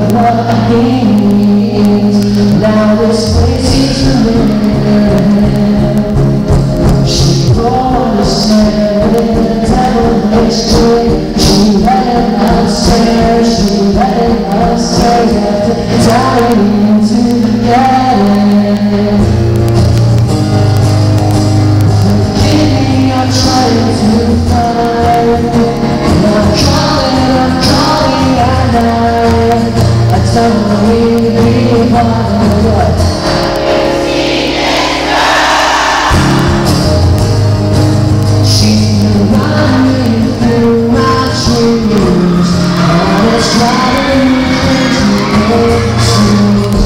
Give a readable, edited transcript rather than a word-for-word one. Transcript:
Now this place is familiar. She brought us in the devil next to it. She let it upstairs, she let it upstairs after dying to get it. Forgive me, I'm trying to find it. I'm calling at night. I don't know.